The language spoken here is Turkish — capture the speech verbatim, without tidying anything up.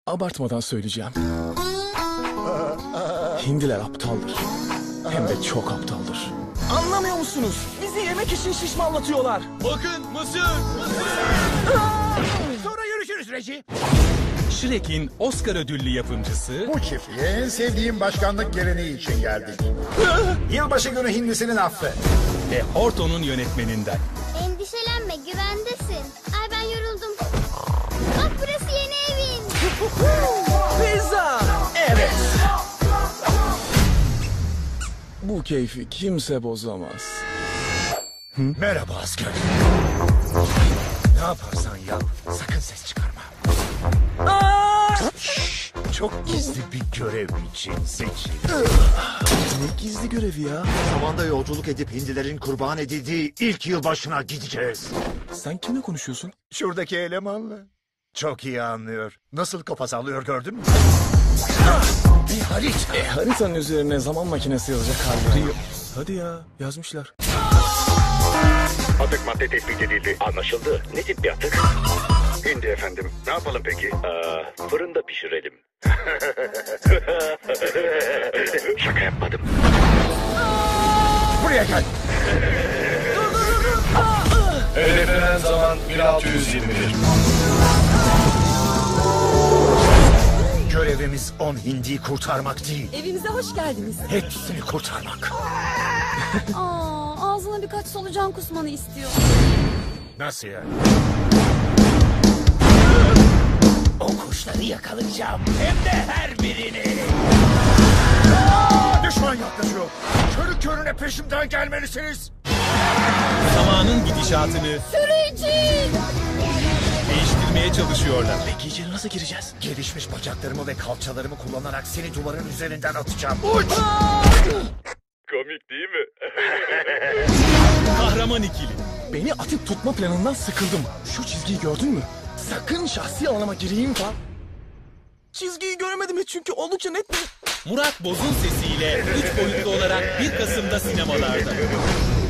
Abartmadan söyleyeceğim. Hindiler aptaldır. Hem de çok aptaldır. Anlamıyor musunuz? Bizi yemek için şişmanlatıyorlar. Bakın mısır! Sonra görüşürüz Reci. Shrek'in Oscar ödüllü yapımcısı, Bu çiftliğe en sevdiğim başkanlık geleneği için geldik. Yılbaşı günü hindisinin affı. ve Horton'un yönetmeninden. Endişelenme, güvendesin. Ay ben yoruldum. Bak burası yeni evin. Pizza! Evet. Bu keyfi kimse bozamaz. Merhaba asker. Ne yaparsan yap, sakın ses çıkarma. Şşş, çok gizli bir görev için seçil. Ne gizli görevi ya? Zamanda yolculuk edip hindilerin kurban edildiği ilk yılbaşına gideceğiz. Sen kimle konuşuyorsun? Şuradaki elemanla. Çok iyi anlıyor. Nasıl kafa sallıyor gördün mü? Bir harita. E, haritanın üzerine zaman makinesi yazacak halleri yok. Hadi ya, yazmışlar. Atık madde tespit edildi. Anlaşıldı. Ne tip bir atık? Hindi efendim. Ne yapalım peki? Aa, fırında pişirelim. Şaka yapmadım. Buraya gel. Hedeflenen zaman bin altı yüz yirmi bir. Görevimiz on hindiyi kurtarmak değil. Evimize hoş geldiniz. Hepsini kurtarmak. Aa, ağzına birkaç solucan kusmanı istiyor. Nasıl ya? O kuşları yakalayacağım. Hem de her birini. Aa, düşman yaklaşıyor. Körü körüne peşimden gelmelisiniz. Zamanın gidişatını Sürücü! değiştirmeye çalışıyorlar. Peki içeri nasıl gireceğiz? Gelişmiş bacaklarımı ve kalçalarımı kullanarak seni duvarın üzerinden atacağım. Uç! Komik değil mi? Kahraman ikili. Beni atıp tutma planından sıkıldım. Şu çizgiyi gördün mü? Sakın şahsi alanıma gireyim falan. Çizgiyi göremedim hiç çünkü oldukça net bir... Murat Boz'un sesiyle üç boyutlu olarak bir Kasım'da sinemalarda.